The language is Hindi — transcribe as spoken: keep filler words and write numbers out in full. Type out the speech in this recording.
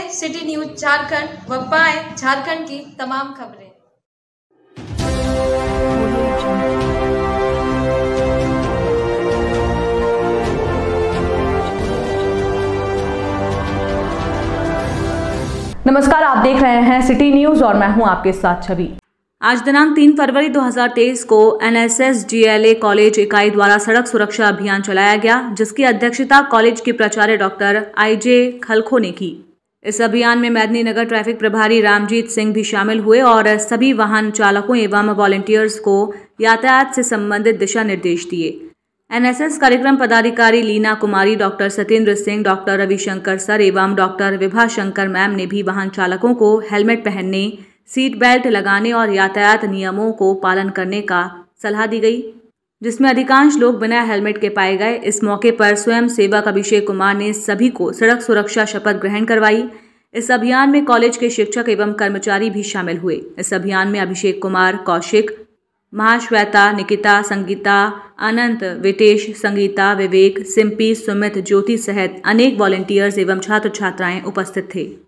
सिटी न्यूज झारखंड व पाएं झारखंड की तमाम खबरें। नमस्कार, आप देख रहे हैं सिटी न्यूज और मैं हूं आपके साथ छवि। आज दिनांक तीन फरवरी दो हज़ार तेईस को N S S G L A college इकाई द्वारा सड़क सुरक्षा अभियान चलाया गया, जिसकी अध्यक्षता कॉलेज के प्राचार्य डॉक्टर आई जे खलखो ने की। इस अभियान में मेदिनीनगर ट्रैफिक प्रभारी रामजीत सिंह भी शामिल हुए और सभी वाहन चालकों एवं वॉलंटियर्स को यातायात से संबंधित दिशा निर्देश दिए। एन एस एस कार्यक्रम पदाधिकारी Leena Kumari, doctor Satyendra Singh, doctor Ravishankar sir एवं डॉक्टर विभा शंकर मैम ने भी वाहन चालकों को हेलमेट पहनने, सीट बेल्ट लगाने और यातायात नियमों को पालन करने का सलाह दी गई, जिसमें अधिकांश लोग बिना हेलमेट के पाए गए। इस मौके पर स्वयं सेवक अभिषेक कुमार ने सभी को सड़क सुरक्षा शपथ ग्रहण करवाई। इस अभियान में कॉलेज के शिक्षक एवं कर्मचारी भी शामिल हुए। इस अभियान में अभिषेक कुमार, कौशिक, महाश्वेता, निकिता, संगीता, अनंत, विटेश, संगीता, विवेक, सिंपी, सुमित, ज्योति सहित अनेक वॉलंटियर्स एवं छात्र छात्राएं उपस्थित थे।